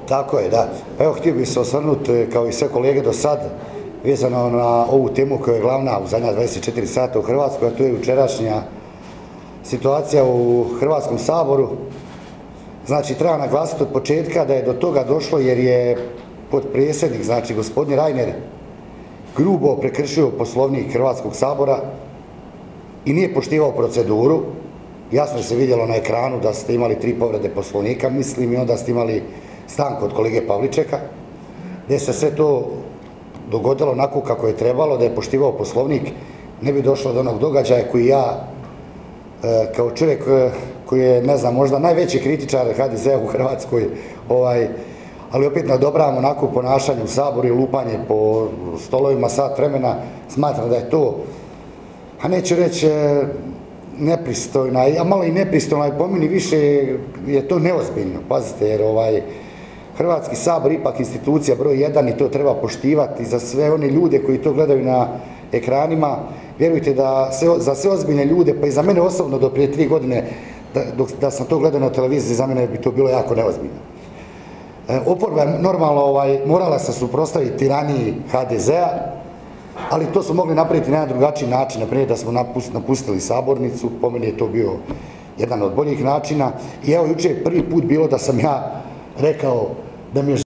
Tako je, da. Evo, htio bih se osvrnuti, kao i sve kolege do sad, vezano na ovu temu koja je glavna u zadnja 24 sata u Hrvatskoj, a to je jučerašnja situacija u Hrvatskom saboru. Znači, treba naglasiti od početka da je do toga došlo jer je potpredsjednik, znači gospodin Reiner, grubo prekršio Poslovnik Hrvatskog sabora i nije poštivao proceduru. Jasno se vidjelo na ekranu da ste imali 3 povrede Poslovnika, mislim, i onda ste imali stanku od kolege Pavličeka, gdje se sve to dogodilo onako kako je trebalo, da je poštivao Poslovnik, ne bi došlo do onog događaja koji ja, kao čovjek koji je, ne znam, možda najveći kritičar HDZ-a u Hrvatskoj, ali opet ne odobravam onako ponašanje u Saboru i lupanje po stolovima sat vremena, smatram da je to, a neću reći nepristojna, a malo i nepristojna, i po meni više je to neozbiljno, pazite, jer Hrvatski sabor ipak institucija broj 1 i to treba poštivati za sve one ljude koji to gledaju na ekranima. Vjerujte da za sve ozbiljne ljude, pa i za mene osobno do prije 3 godine, da sam to gledao na televiziji, za mene bi to bilo jako neozbiljno. Oporba je normalno morala se suprotstaviti tiraniji HDZ-a, ali to su mogli napraviti na jedan drugačiji način, naprimjer da smo napustili sabornicu, po meni je to bio jedan od boljih načina. I evo, jučer je prvi put bilo da sam ja rekao da mi je